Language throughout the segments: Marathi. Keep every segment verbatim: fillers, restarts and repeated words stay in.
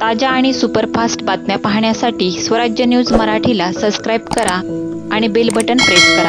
ताज्या आणि सुपरफास्ट बातम्या पाहण्यासाठी स्वराज्य न्यूज मराठीला सबस्क्राईब करा आणि बेल बटन प्रेस करा।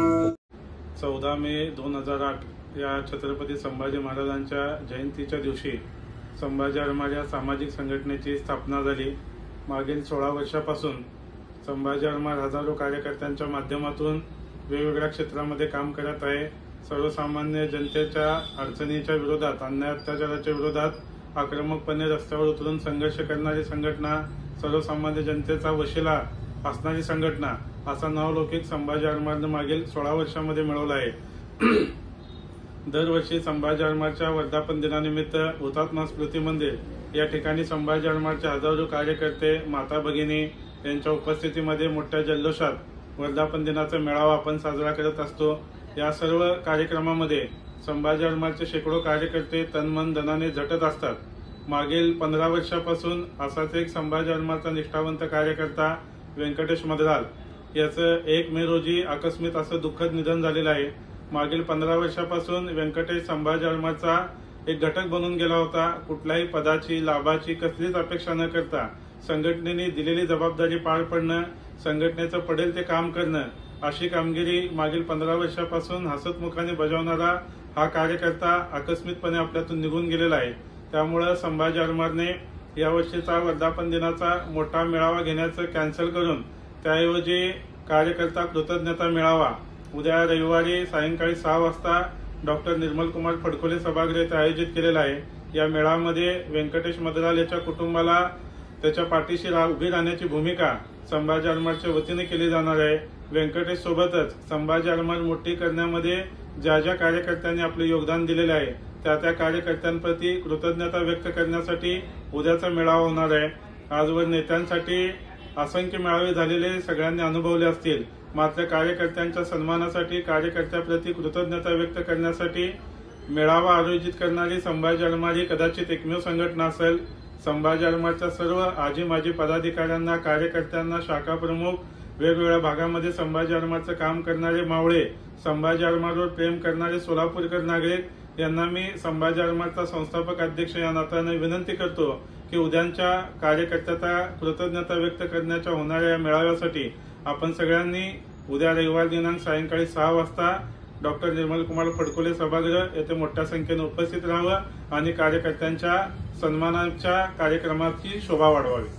चौदा मे दोन हजार आठ या छत्रपती संभाजी महाराजांच्या जयंतीच्या दिवशी संभाजी आरमार या सामाजिक संघटनेची स्थापना झाली। मागील सोळा वर्षापासून संभाजी आरमार हजारो कार्यकर्त्यांच्या माध्यमातून वेगवेगळ्या क्षेत्रामध्ये काम करत आहे। सर्वसामान्य जनतेच्या अडचणीच्या विरोधात, अन्याय अत्याचाराच्या विरोधात आक्रमकपणे रस्त्यावर उतरून संघर्ष करणारी संघटना, सर्वसामान्य जनतेचा वशिला असणारी संघटना असा नावलौकिक संभाजी आरमारने मागील सोळा वर्षांमध्ये मिळवला आहे। दरवर्षी संभाजी आरमारच्या वर्धापन दिनानिमित्त हुतात्मा स्मृती मंदिर या ठिकाणी संभाजी आरमारचे हजारो कार्यकर्ते, माता भगिनी यांच्या उपस्थितीमध्ये मोठ्या जल्लोषात वर्धापन दिनाचा मेळावा आपण साजरा करत असतो। या सर्व कार्यक्रमामध्ये संभाजी आरमारचे शेकडो कार्यकर्ते तनमन धनाने झटत असतात। मागील पंधरा वर्षापासून असाच एक संभाजी आरमारचा निष्ठावंत कार्यकर्ता व्यंकटेश मद्राल याचं एक मे रोजी आकस्मिक असं दुःखद निधन झालेलं आहे। मागील पंधरा वर्षापासून व्यंकटेश संभाजी आरमारचा एक घटक बनून गेला होता। कुठल्याही पदाची, लाभाची कसलीच अपेक्षा न करता संघटनेने दिलेली जबाबदारी पार पडणं, संघटनेचं पडेल ते काम करणं अशी कामगिरी मागील पंधरा वर्षापासून हसतमुखाने बजावणारा हा कार्यकर्ता आकस्मिकपणे आपल्यातून निघून गेलेला आहे। त्यामुळे संभाजी आरमारने यावर्षीचा वर्धापन दिनाचा मोठा मेळावा घेण्याचं कॅन्सल करून त्याऐवजी कार्यकर्ता कृतज्ञता मेळावा उद्या रविवारी सायंकाळी सहा वाजता डॉक्टर निर्मल कुमार फडकोले सभागृह येथे आयोजित केलेला आहे। या मेळाव्यामध्ये व्यंकटेश मद्राल याच्या कुटुंबाला त्याच्या पाठीशी उभी राहण्याची भूमिका संभाजी आरमारच्या वतीने केली जाणार आहे। व्यंकटेश सोबतच संभाजी आरमार मोठी करण्यामध्ये ज्या ज्या कार्यकर्त्यांनी आपले योगदान दिलेले आहे त्या त्या कार्यकर्त्यांप्रती कृतज्ञता व्यक्त करण्यासाठी उद्याचा मेळावा होणार आहे। आजवर नेत्यांसाठी असंख्य मेळावे झालेले सगळ्यांनी अनुभवले असतील, मात्र कार्यकर्त्यांच्या सन्मानासाठी, कार्यकर्त्याप्रती कृतज्ञता व्यक्त करण्यासाठी मेळावा आयोजित करणारी संभाजी आरमार ही कदाचित एकमेव संघटना असेल। संभाजी आरमारच्या सर्व आजी माजी पदाधिकाऱ्यांना, कार्यकर्त्यांना, शाखा प्रमुख, वेगवेगळ्या भागामध्ये संभाजी आरमारचं काम करणारे मावळे, संभाजी आरमारवर प्रेम करणारे सोलापूरकर नागरिक यांना मी संभाजी आरमारचा संस्थापक अध्यक्ष या नात्याने विनंती करतो की उद्याच्या कार्यकर्त्याचा कृतज्ञता व्यक्त करण्याच्या होणाऱ्या या मेळाव्यासाठी आपण सगळ्यांनी उद्या रविवार दिनांक सायंकाळी सहा वाजता डॉक्टर निर्मल कुमार फडकोले सभागृह येथे मोठ्या संख्येने उपस्थित राहावं आणि कार्यकर्त्यांच्या सन्मानाच्या कार्यक्रमाची शोभा वाढवावी।